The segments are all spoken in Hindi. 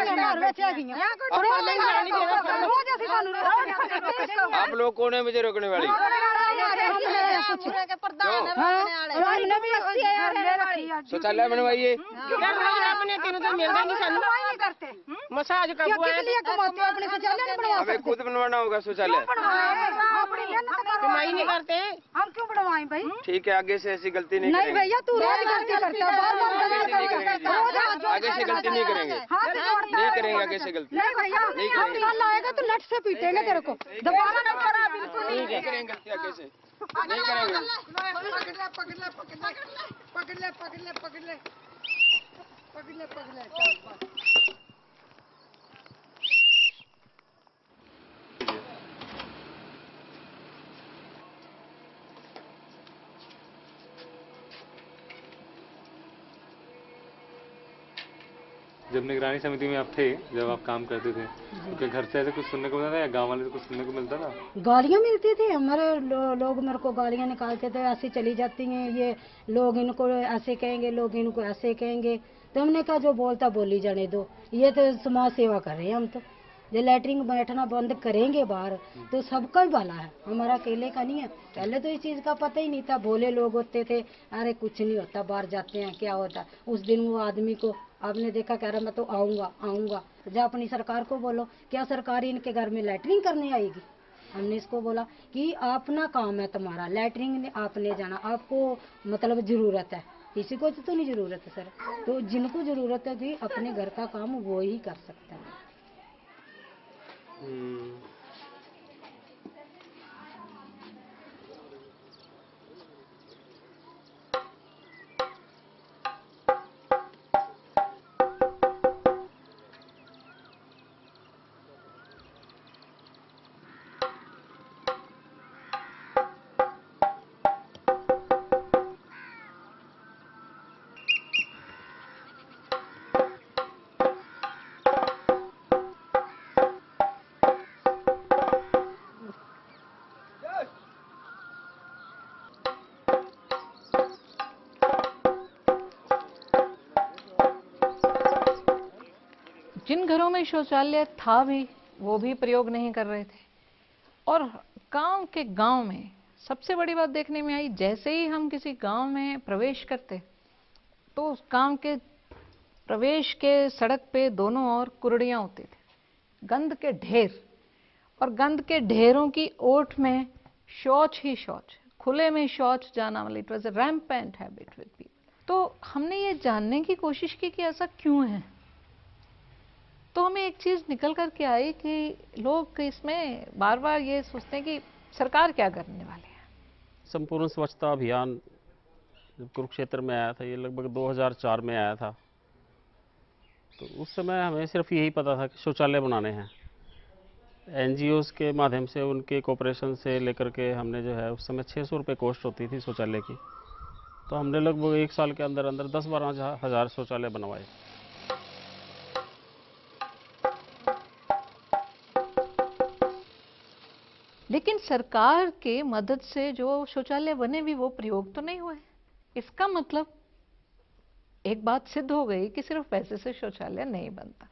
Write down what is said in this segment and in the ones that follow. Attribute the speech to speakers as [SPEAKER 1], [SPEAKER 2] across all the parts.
[SPEAKER 1] आप लोग कौन है मुझे रोकने वाली? शौचालय बनवाइए।
[SPEAKER 2] मसाज का
[SPEAKER 1] हमें खुद बनवाना होगा शौचालय।
[SPEAKER 2] कमाई नहीं करते
[SPEAKER 3] हम क्यों बनवाएं भाई?
[SPEAKER 1] ठीक है, आगे से ऐसी गलती नहीं करेंगे।
[SPEAKER 3] भैया तू रोज गलती करता है,
[SPEAKER 1] आगे से गलती नहीं करेंगे। नहीं करेंगे आगे से गलती।
[SPEAKER 3] नहीं भैया, कल आएगा तो लट से पीटेंगे तेरे को। दोबारा नहीं करा, बिल्कुल
[SPEAKER 1] नहीं करेंगे गलती आगे से। नहीं करेंगे।
[SPEAKER 3] पकड़ ले।
[SPEAKER 4] जब निगरानी समिति में आप थे, जब आप काम करते थे, तो घर से ऐसे कुछ सुनने को मिलता था या गांव वाले से कुछ सुनने को मिलता था?
[SPEAKER 3] गालियाँ मिलती थी, हमारे लोग मेरे को गालियाँ निकालते थे, ऐसी चली जाती हैं ये लोग, इनको ऐसे कहेंगे, लोग इनको ऐसे कहेंगे। तो हमने कहा जो बोलता बोली जाने दो, ये तो समाज सेवा कर रहे हैं हम। तो जो लैटरिन बैठना बंद करेंगे बाहर तो सबका ही भला है, हमारा अकेले का नहीं है। पहले तो इस चीज़ का पता ही नहीं था, भोले लोग होते थे, अरे कुछ नहीं होता, बाहर जाते हैं क्या होता। उस दिन वो आदमी को आपने देखा, कह रहा मैं तो आऊँगा। जब अपनी सरकार को बोलो, क्या सरकार इनके घर में लैटरिन करने आएगी? हमने इसको बोला कि अपना काम है तुम्हारा, लैटरिन में आपने जाना, आपको मतलब ज़रूरत है, किसी को तो नहीं ज़रूरत है सर। तो जिनको ज़रूरत है कि अपने घर का काम वो ही कर सकता है।
[SPEAKER 5] जिन घरों में शौचालय था भी वो भी प्रयोग नहीं कर रहे थे। और गांव में सबसे बड़ी बात देखने में आई, जैसे ही हम किसी गांव में प्रवेश करते तो उस गांव के प्रवेश के सड़क पे दोनों ओर कुर्डियां होती थी, गंद के ढेर, और गंद के ढेरों की ओट में शौच ही शौच, खुले में शौच जाना वाली, it was a rampant habit with people. तो हमने ये जानने की कोशिश की कि ऐसा क्यों है। तो हमें एक चीज़ निकल कर के आई कि लोग इसमें बार बार ये सोचते हैं कि सरकार क्या करने वाली है।
[SPEAKER 6] संपूर्ण स्वच्छता अभियान जब कुरुक्षेत्र में आया था, ये लगभग 2004 में आया था, तो उस समय हमें सिर्फ यही पता था कि शौचालय बनाने हैं। एनजीओज के माध्यम से, उनके कोऑपरेशन से लेकर के हमने जो है, उस समय 600 रुपये कॉस्ट होती थी शौचालय की, तो हमने लगभग 1 साल के अंदर 10-12 हज़ार शौचालय बनवाए।
[SPEAKER 5] लेकिन सरकार के मदद से जो शौचालय बने भी वो प्रयोग तो नहीं हुए। इसका मतलब एक बात सिद्ध हो गई कि सिर्फ पैसे से शौचालय नहीं बनता।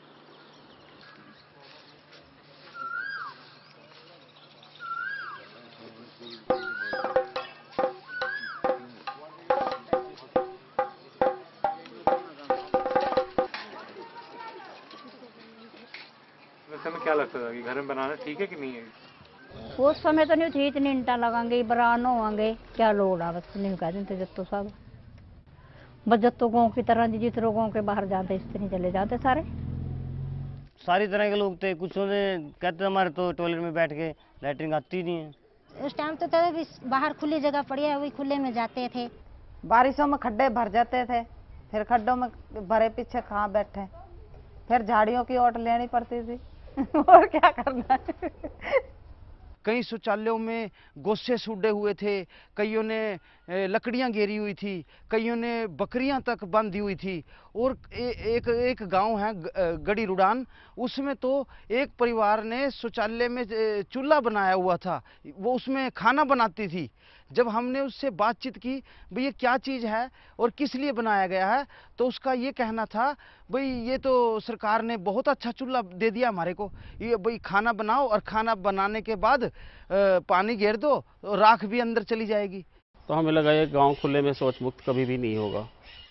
[SPEAKER 4] वैसे में क्या लगता था कि घर में बनाना ठीक है कि नहीं है?
[SPEAKER 7] उस समय तो नहीं थी, इतनी ईंटा लगाएंगे, बरान होंगे, क्या लोड है, बस नहीं कह देते जत्तो सब, बस जत्तो गाँव की तरह जिस लोगों के बाहर जाते इस तरह चले जाते सारी तरह के लोग थे। कुछ ने कहते हमारे तो टॉयलेट में बैठ के लैट्रिन आती नहीं है।
[SPEAKER 8] उस टाइम तो बाहर खुली जगह पड़ी है, वही खुले में जाते थे।
[SPEAKER 9] बारिशों में खड्डे भर जाते थे, फिर खड्डों में भरे पीछे कहाँ बैठे, फिर झाड़ियों की ओट लेनी पड़ती थी और क्या करना है।
[SPEAKER 10] कई शौचालयों में गोसे सूडे हुए थे, कईयों ने लकड़ियां घेरी हुई थी, कईयों ने बकरियां तक बांधी हुई थी। और एक गांव है गड़ी रुडान, उसमें तो एक परिवार ने शौचालय में चूल्हा बनाया हुआ था, वो उसमें खाना बनाती थी, जब हमने उससे बातचीत की भाई ये क्या चीज़ है और किस लिए बनाया गया है, तो उसका ये कहना था भाई ये तो सरकार ने बहुत अच्छा चूल्हा दे दिया हमारे को, ये भाई खाना बनाओ और खाना बनाने के बाद पानी घेर दो, राख भी अंदर चली जाएगी।
[SPEAKER 6] तो हमें लगा ये गांव खुले में शौच मुक्त कभी भी नहीं होगा।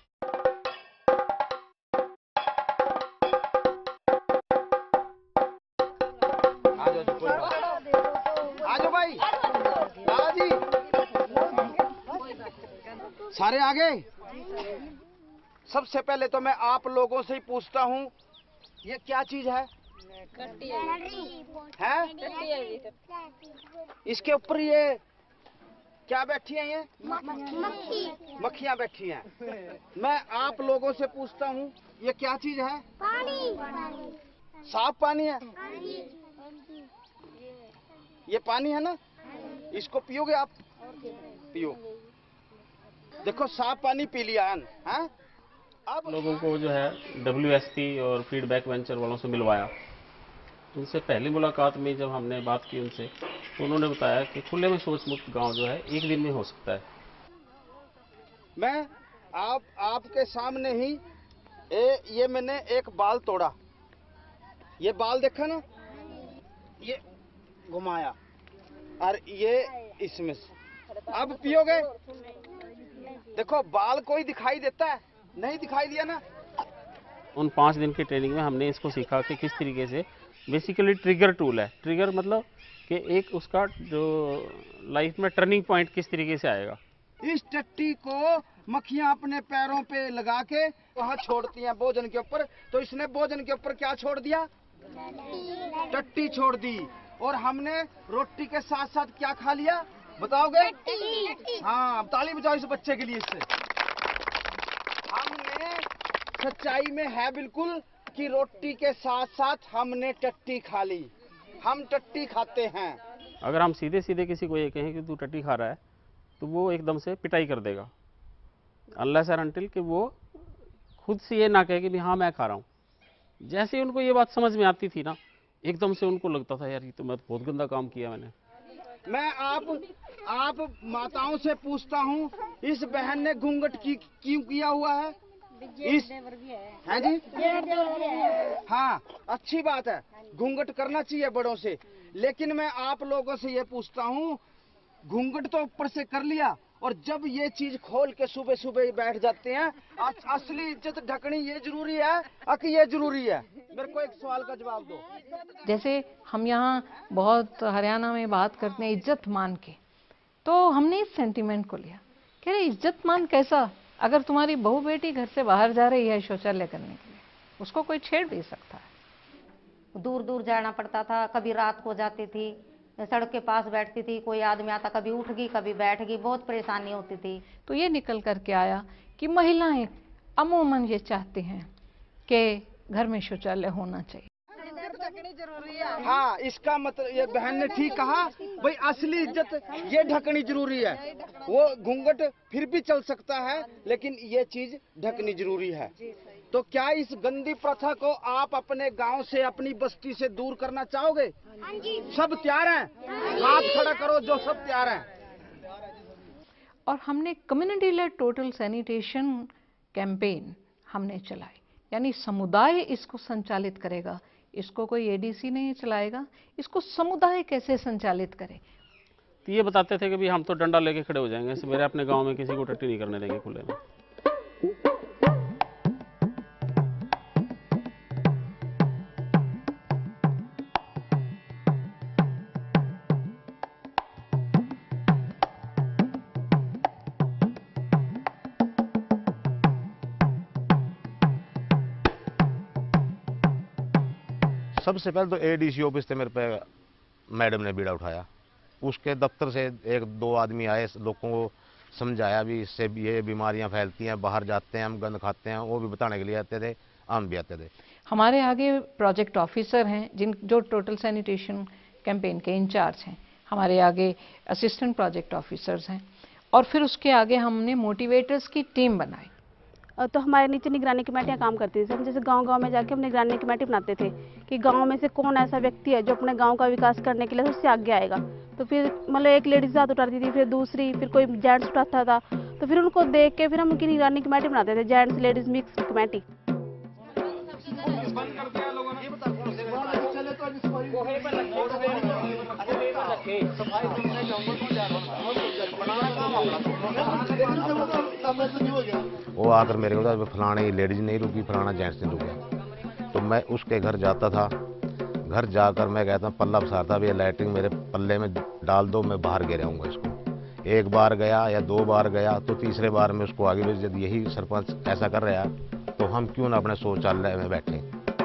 [SPEAKER 10] आजो भाई, लाला जी, सारे आ गए। सबसे पहले तो मैं आप लोगों से ही पूछता हूँ, ये क्या चीज है? हैं? इसके ऊपर ये क्या बैठी हैं? ये मक्खियाँ बैठी हैं। मैं आप लोगों से पूछता हूँ, ये क्या चीज है? पानी। साफ पानी है? ये पानी है ना, इसको पियोगे आप? पियो। देखो साफ पानी पी लिया है। अब
[SPEAKER 6] लोगों को जो है WSP और फीडबैक वेंचर वालों से मिलवाया। उनसे पहली मुलाकात में जब हमने बात की उनसे, तो उन्होंने बताया कि खुले में शौच मुक्त गांव जो है 1 दिन में हो सकता है।
[SPEAKER 10] मैं आपके सामने ही ये मैंने एक बाल तोड़ा, ये बाल देखा ना, ये घुमाया और ये इसमें से अब पियोगे। देखो बाल कोई दिखाई देता है? नहीं दिखाई दिया ना।
[SPEAKER 6] उन 5 दिन की ट्रेनिंग में हमने इसको सीखा कि किस तरीके से बेसिकली ट्रिगर टूल है। ट्रिगर मतलब कि एक उसका जो लाइफ में टर्निंग पॉइंट किस तरीके से आएगा।
[SPEAKER 10] इस टट्टी को मक्खियां अपने पैरों पे लगा के वहाँ छोड़ती हैं भोजन के ऊपर, तो इसने भोजन के ऊपर क्या छोड़ दिया? टट्टी छोड़ दी। और हमने रोटी के साथ साथ क्या खा लिया बताओगे? हाँ, ताली बजाओ इस बच्चे के लिए। इससे हमने सच्चाई में है बिल्कुल कि रोटी के साथ साथ हमने टट्टी खा ली। हम टट्टी खाते हैं।
[SPEAKER 6] अगर हम सीधे सीधे किसी को ये कहें कि तू टट्टी खा रहा है, तो वो एकदम से पिटाई कर देगा, अनलेस एंड अनटिल कि वो खुद से ये ना कहे कि हाँ मैं खा रहा हूँ। जैसे उनको ये बात समझ में आती थी ना, एकदम से उनको लगता था यार ये तो मैं बहुत गंदा काम किया मैंने।
[SPEAKER 10] मैं आप माताओं से पूछता हूँ, इस बहन ने घूंघट क्यों किया हुआ है? इस है जी? हाँ, अच्छी बात है, घूंघट करना चाहिए बड़ों से। लेकिन मैं आप लोगों से ये पूछता हूँ, घूंघट तो ऊपर से कर लिया, और जब ये चीज खोल के सुबह सुबह बैठ जाते हैं, असली इज्जत ढकनी ये जरूरी है कि ये जरूरी है? मेरे को एक सवाल का जवाब दो।
[SPEAKER 5] जैसे हम यहाँ बहुत हरियाणा में बात करते हैं इज्जत मान के, तो हमने इस सेंटीमेंट को लिया कि अरे इज्जत मान कैसा? अगर तुम्हारी बहू बेटी घर से बाहर जा रही है शौचालय करने के लिए, उसको कोई छेड़ भी सकता है।
[SPEAKER 11] दूर दूर जाना पड़ता था, कभी रात को जाती थी, सड़क के पास बैठती थी, कोई आदमी आता, कभी उठ गई कभी बैठ गई, बहुत परेशानी होती थी।
[SPEAKER 5] तो ये निकल करके आया कि महिलाएं अमूमन ये चाहती हैं कि घर में शौचालय होना चाहिए।
[SPEAKER 10] हाँ, इसका मतलब ये बहन ने ठीक कहा भाई, असली इज्जत ये ढकनी जरूरी है। वो घूंघट फिर भी चल सकता है, लेकिन ये चीज ढकनी जरूरी है। तो क्या इस गंदी प्रथा को आप अपने गांव से, अपनी बस्ती से दूर करना चाहोगे? सब तैयार हैं? हाथ खड़ा करो जो सब तैयार हैं।
[SPEAKER 5] और हमने community led total sanitation campaign हमने चलाई, यानी समुदाय इसको संचालित करेगा। इसको कोई ADC नहीं चलाएगा, इसको समुदाय कैसे संचालित करे।
[SPEAKER 6] तो ये बताते थे कि भाई हम तो डंडा लेके खड़े हो जाएंगे, मेरे अपने गांव में किसी को टट्टी नहीं करने देंगे खुले में।
[SPEAKER 12] सबसे पहले तो ADC ऑफिस से मेरे पे मैडम ने बीड़ा उठाया। उसके दफ्तर से 1-2 आदमी आए, लोगों को समझाया भी इससे ये बीमारियां फैलती हैं, बाहर जाते हैं हम गंद खाते हैं, वो भी बताने के लिए आते थे, हम भी आते थे।
[SPEAKER 5] हमारे आगे प्रोजेक्ट ऑफिसर हैं जो टोटल सैनिटेशन कैंपेन के इंचार्ज हैं, हमारे आगे असिस्टेंट प्रोजेक्ट ऑफिसर्स हैं, और फिर उसके आगे हमने मोटिवेटर्स की टीम बनाई।
[SPEAKER 13] तो हमारे नीचे निगरानी कमेटियाँ काम करती थी। हम जैसे गांव-गांव में जाके हम निगरानी कमेटी बनाते थे कि गांव में से कौन ऐसा व्यक्ति है जो अपने गांव का विकास करने के लिए उससे आगे आएगा। तो फिर मतलब एक लेडीज हाथ उठाती थी, फिर दूसरी, फिर कोई जेंट्स उठाता था, तो फिर उनको देख के फिर हम उनकी निगरानी कमेटी बनाते थे, जेंट्स लेडीज मिक्स कमेटी।
[SPEAKER 12] वो आकर मेरे को बोला फलाने लेडीज नहीं रुकी, फलाना जेंट्स नहीं रुका। तो मैं उसके घर जाता था, घर जाकर मैं कहता पल्ला पसारता, भैया लैट्रिन मेरे पल्ले में डाल दो, मैं बाहर गिराऊंगा इसको। एक बार गया या 2 बार गया, तो तीसरे बार में उसको आगे भेज, यदि यही सरपंच ऐसा कर रहा है तो हम क्यों ना अपने शौचालय में बैठे।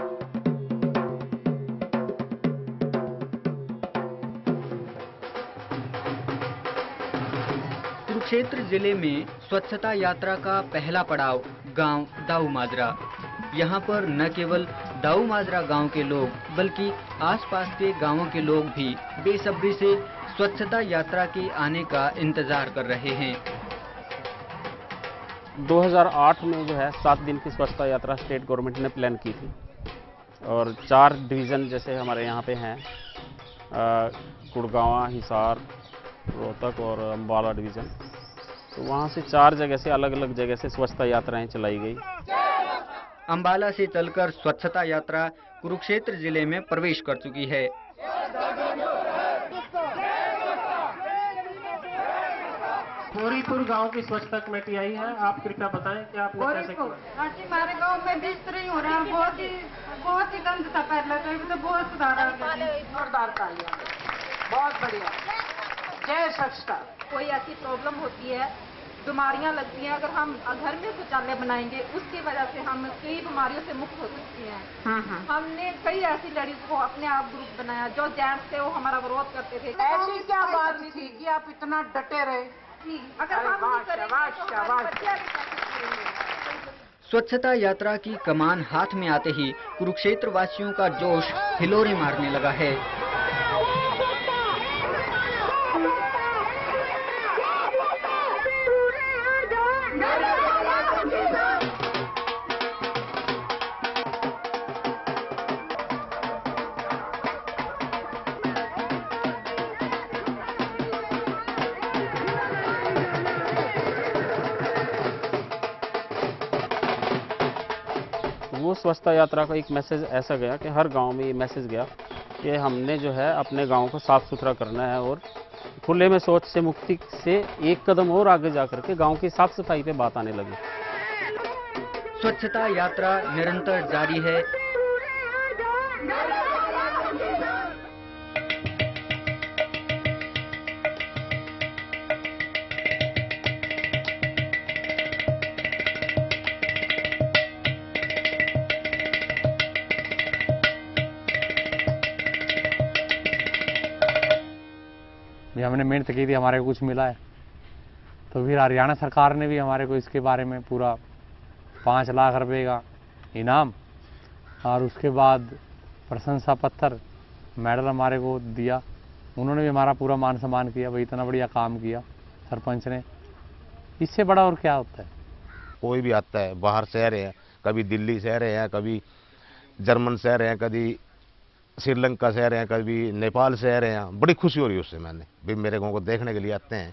[SPEAKER 14] कुरुक्षेत्र जिले में स्वच्छता यात्रा का पहला पड़ाव गांव दाऊ माजरा। यहां पर न केवल दाऊ माजरा गांव के लोग बल्कि आसपास के गांवों के लोग भी बेसब्री से स्वच्छता यात्रा के आने का इंतजार कर रहे हैं।
[SPEAKER 6] 2008 में जो है 7 दिन की स्वच्छता यात्रा स्टेट गवर्नमेंट ने प्लान की थी और 4 डिवीज़न जैसे हमारे यहाँ पे हैं, कुड़गांवा, हिसार, रोहतक और अम्बाला डिवीज़न। तो वहाँ से 4 जगह से अलग अलग जगह से स्वच्छता यात्राएं चलाई गई।
[SPEAKER 14] अम्बाला से चलकर स्वच्छता यात्रा कुरुक्षेत्र जिले में प्रवेश कर चुकी है।
[SPEAKER 15] गौरीपुर गांव की स्वच्छता कमेटी आई है, आप कृपया बताएं कि आपने कैसे किया?
[SPEAKER 2] हमारे गांव में बिस्तर ही हो रहा है, बहुत ही गंद था पहले, तो बहुत सुधार बहुत बढ़िया। जय स्वच्छता।
[SPEAKER 16] कोई ऐसी प्रॉब्लम होती है, बीमारियां लगती हैं, अगर हम घर में शौचालय बनाएंगे उसकी वजह से हम कई बीमारियों से मुक्त हो सकते हैं। हमने कई ऐसी लेडीज को अपने आप ग्रुप बनाया, जो जेंट्स थे वो हमारा विरोध करते थे।
[SPEAKER 2] ऐसी क्या बात थी कि आप इतना डटे रहे?
[SPEAKER 16] अगर हम
[SPEAKER 14] स्वच्छता यात्रा की कमान हाथ में आते ही कुरुक्षेत्र वासियों का जोश हिलोरे मारने लगा है।
[SPEAKER 6] वो स्वच्छता यात्रा का एक मैसेज ऐसा गया कि हर गांव में ये मैसेज गया कि हमने जो है अपने गांव को साफ सुथरा करना है और खुले में शौच से मुक्ति से एक कदम और आगे जाकर के गांव की साफ सफाई पे बात आने लगी।
[SPEAKER 14] स्वच्छता यात्रा निरंतर जारी है।
[SPEAKER 17] हमने मेहनत की थी, हमारे को कुछ मिला है, तो फिर हरियाणा सरकार ने भी हमारे को इसके बारे में पूरा 5 लाख रुपए का इनाम और उसके बाद प्रशंसा पत्र, मेडल हमारे को दिया। उन्होंने भी हमारा पूरा मान सम्मान किया, भाई इतना बढ़िया काम किया सरपंच ने, इससे बड़ा और क्या होता है।
[SPEAKER 12] कोई भी आता है, बाहर से रहे हैं, कभी दिल्ली से रहे हैं, कभी जर्मन से रहे हैं, कभी श्रीलंका से रहे हैं, कभी नेपाल से रहे हैं, बड़ी खुशी हो रही है उससे। मैंने भी मेरे गांव को देखने के लिए आते हैं।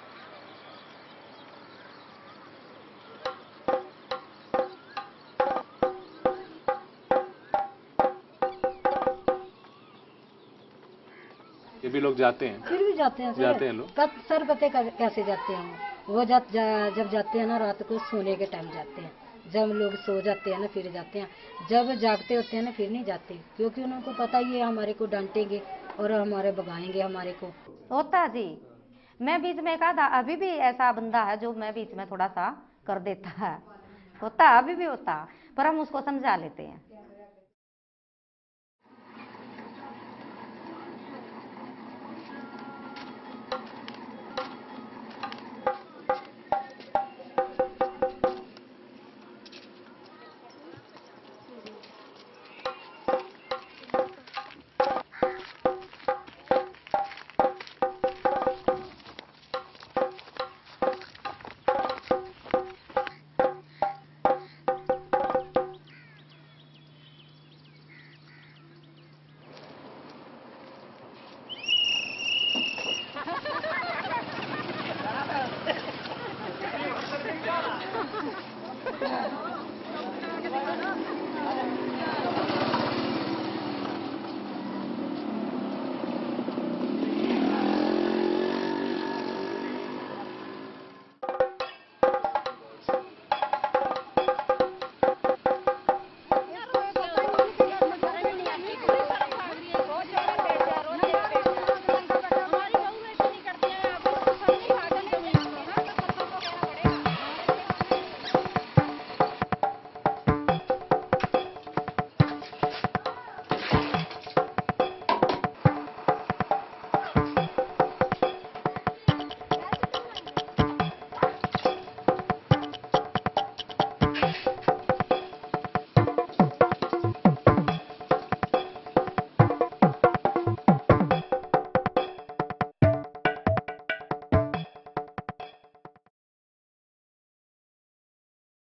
[SPEAKER 4] ये भी लोग जाते हैं,
[SPEAKER 3] फिर भी जाते हैं
[SPEAKER 4] लोग।
[SPEAKER 3] सर पते कैसे जाते हैं वो जब जाते हैं ना, रात को सोने के टाइम जाते हैं। जब लोग सो जाते हैं ना फिर जाते हैं, जब जागते होते हैं ना फिर नहीं जाते, क्योंकि उनको पता ही है हमारे को डांटेंगे और हमारे भगाएंगे हमारे को।
[SPEAKER 11] होता जी, मैं बीच में कहा था, अभी भी ऐसा बंदा है जो मैं बीच में थोड़ा सा कर देता है, होता अभी भी होता, पर हम उसको समझा लेते हैं।